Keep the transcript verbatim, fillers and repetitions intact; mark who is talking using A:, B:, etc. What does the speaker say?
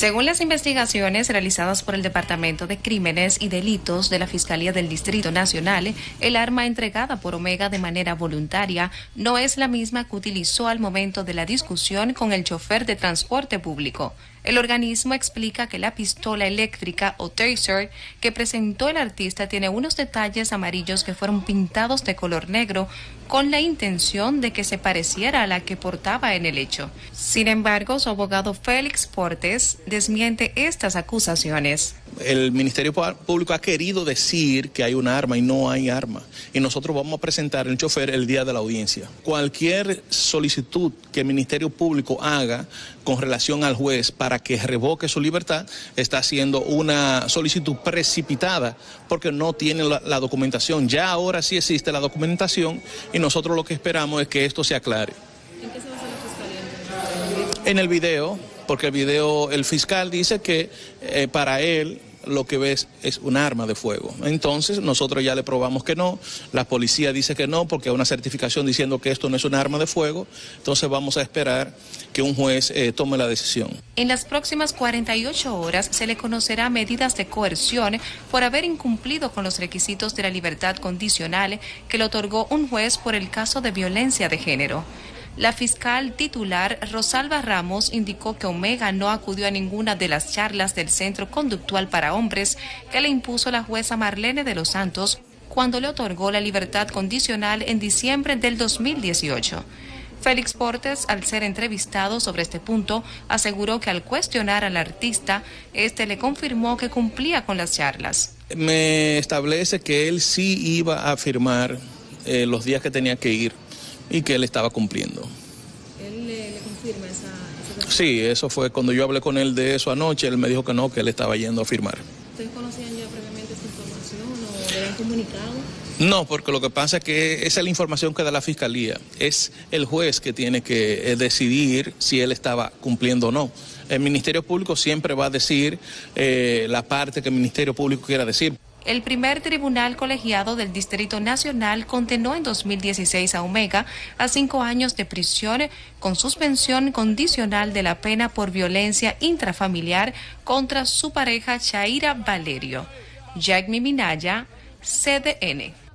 A: Según las investigaciones realizadas por el Departamento de Crímenes y Delitos de la Fiscalía del Distrito Nacional, el arma entregada por Omega de manera voluntaria no es la misma que utilizó al momento de la discusión con el chofer de transporte público. El organismo explica que la pistola eléctrica o taser que presentó el artista tiene unos detalles amarillos que fueron pintados de color negro con la intención de que se pareciera a la que portaba en el hecho. Sin embargo, su abogado Félix Portes desmiente estas acusaciones.
B: El Ministerio Público ha querido decir que hay una arma y no hay arma. Y nosotros vamos a presentar el chofer el día de la audiencia. Cualquier solicitud que el Ministerio Público haga con relación al juez para que revoque su libertad está haciendo una solicitud precipitada porque no tiene la, la documentación. Ya ahora sí existe la documentación y nosotros lo que esperamos es que esto se aclare.
C: ¿En qué se basa la fiscalía?
B: En el video, porque el video, el fiscal dice que eh, para él lo que ves es un arma de fuego. Entonces nosotros ya le probamos que no, la policía dice que no porque hay una certificación diciendo que esto no es un arma de fuego, entonces vamos a esperar que un juez eh, tome la decisión.
A: En las próximas cuarenta y ocho horas se le conocerá medidas de coerción por haber incumplido con los requisitos de la libertad condicional que le otorgó un juez por el caso de violencia de género. La fiscal titular Rosalba Ramos indicó que Omega no acudió a ninguna de las charlas del Centro Conductual para Hombres que le impuso la jueza Marlene de los Santos cuando le otorgó la libertad condicional en diciembre del dos mil dieciocho. Félix Portes, al ser entrevistado sobre este punto, aseguró que al cuestionar al artista, este le confirmó que cumplía con las charlas.
B: Me establece que él sí iba a firmar eh, los días que tenía que ir y que él estaba cumpliendo.
C: ¿Él le, le confirma esa, esa
B: Sí, eso fue cuando yo hablé con él de eso anoche, él me dijo que no, que él estaba yendo a firmar.
C: ¿Ustedes conocían ya previamente esta información o le habían comunicado?
B: No, porque lo que pasa es que esa es la información que da la Fiscalía. Es el juez que tiene que eh, decidir si él estaba cumpliendo o no. El Ministerio Público siempre va a decir eh, la parte que el Ministerio Público quiera decir.
A: El primer tribunal colegiado del Distrito Nacional condenó en dos mil dieciséis a Omega a cinco años de prisión con suspensión condicional de la pena por violencia intrafamiliar contra su pareja Shaira Valerio. Jaime Minaya, C D N.